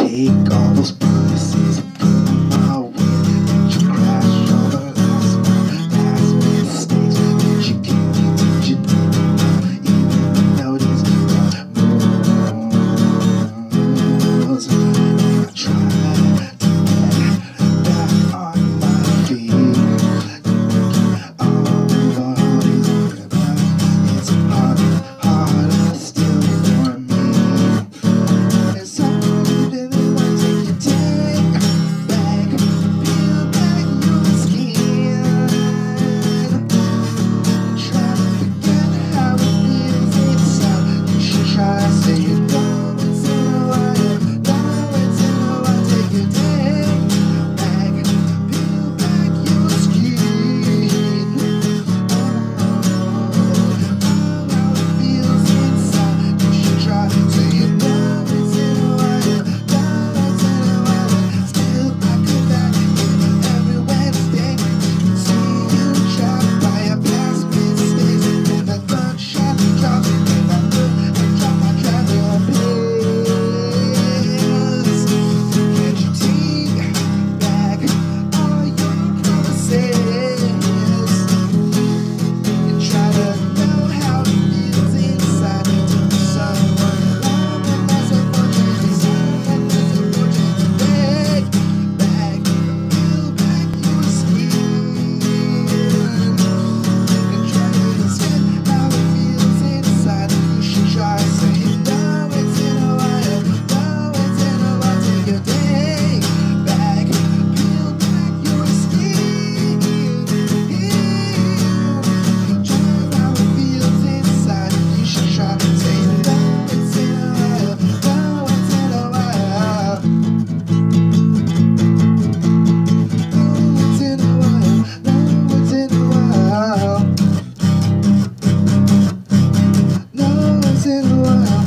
take all those promises and put them my way? Did you crash all the last mistakes? Did you give me what you didn't even notice? Moves, and I tried to get back on my feet. All these about it's harder still for me. There's something that I take you back, peel back your skin. Try to forget how it feels inside. You should try to say it once in a while. Once in a while, take your back, peel back your skin. How it feels inside. You should try to say it once in a while. Once in a while, still I come back every Wednesday. See you trapped by your past mistakes. And a gunshot drops, and I look and drop my travel pills. Can't you take back all your promises? And try to know how it feels inside to someone love and that's unfortunate. Someone that's unfortunate. Take back, peel back your skin. And try to understand how it feels inside. You should try saying no, it's in a while. No, it's in a while. Take your day back, peel back your skin. Try how it feels inside. You should try to say no, it's in a while. No, it's in a while. No, it's in a while. No, it's in a while. No, it's in a while.